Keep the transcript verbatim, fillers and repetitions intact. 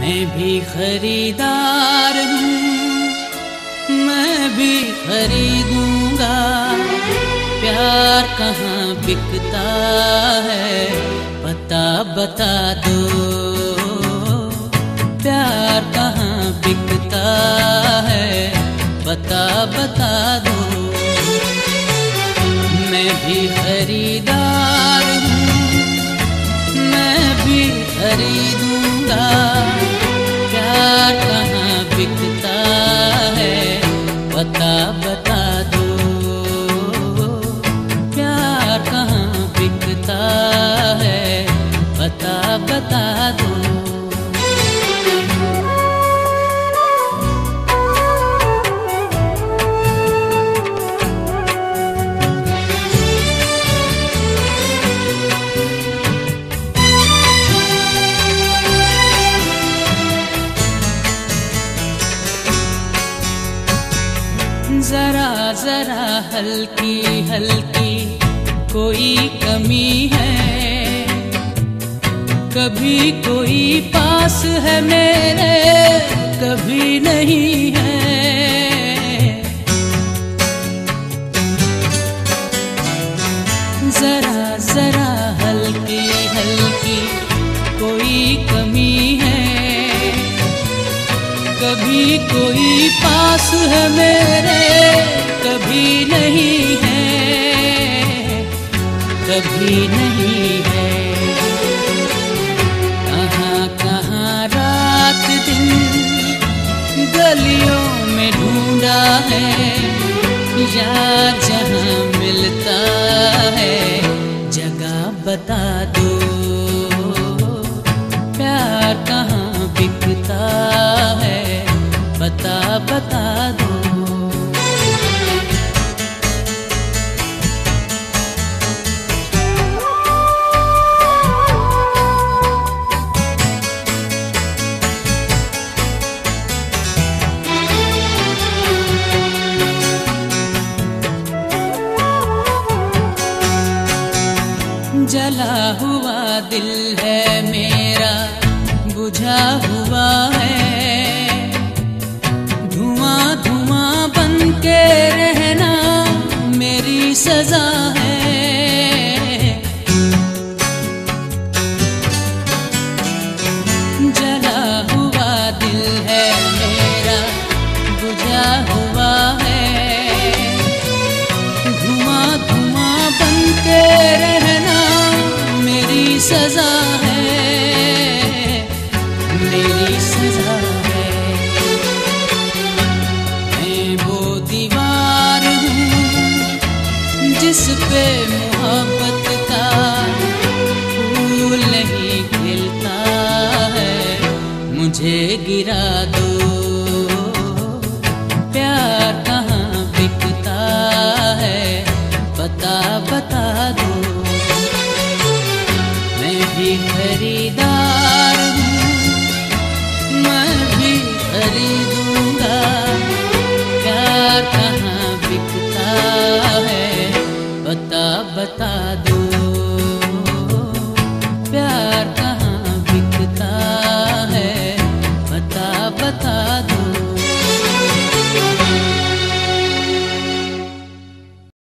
मैं भी खरीदार हूँ, मैं भी खरीदूंगा। प्यार कहाँ बिकता है पता बता दो, प्यार कहाँ बिकता है पता बता दो। मैं भी खरीदार हूँ, मैं भी खरीदूंगा। प्यार कहाँ बिकता है पता बता दो, प्यार कहाँ बिकता है पता बता दो। जरा जरा हल्की हल्की कोई कमी है, कभी कोई पास है मेरे कभी नहीं है। जरा जरा हल्की हल्की कोई कमी है, कभी कोई पास है मेरे कभी नहीं है, कभी नहीं है। कहाँ कहाँ रात दिन गलियों में ढूंढा है, यार जहाँ मिलता है जगह बता दो। प्यार कहाँ बिकता है बता बता दो। जला हुआ दिल है मेरा बुझा हुआ है, धुआं धुआं बन के रहना मेरी सजा है। जला हुआ दिल है मेरा बुझा हुआ है, धुआं धुआं बन के रहना मेरी सजा है, मेरी सजा है। मैं वो दीवार हूँ जिस पे मोहब्बत का फूल नहीं खिलता है, मुझे गिरा दो। प्यार कहाँ बिकता है पता बता दो। मैं भी खरीदार हूँ, मैं भी खरीदूंगा। प्यार कहाँ बिकता है पता बता दो।